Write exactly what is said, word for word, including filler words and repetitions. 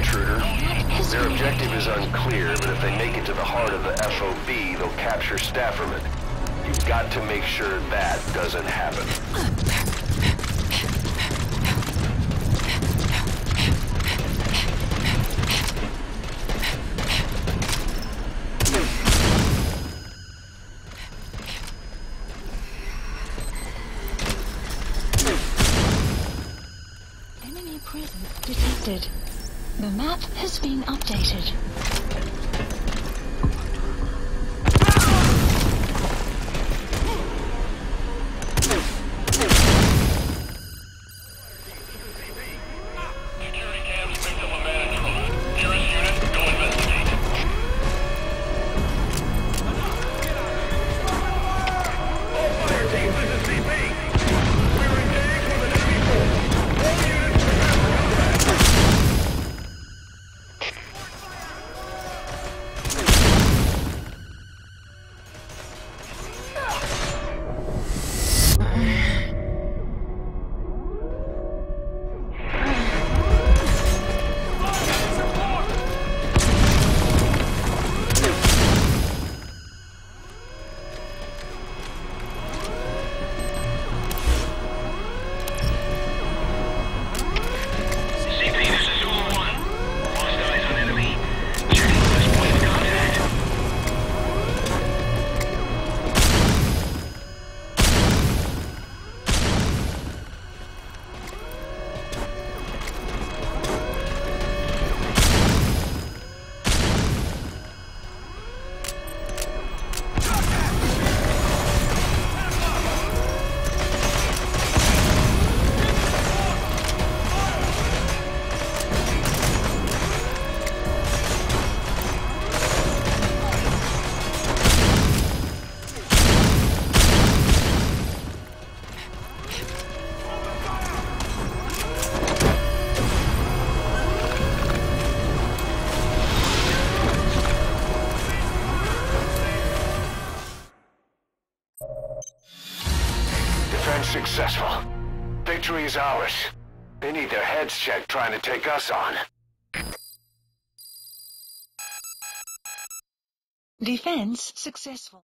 intruder. Their objective is unclear, but if they make it to the heart of the F O B, they'll capture Stafferman. You've got to make sure that doesn't happen. Enemy presence detected. The map has been updated. Successful. Victory is ours. They need their heads checked trying to take us on. Defense successful.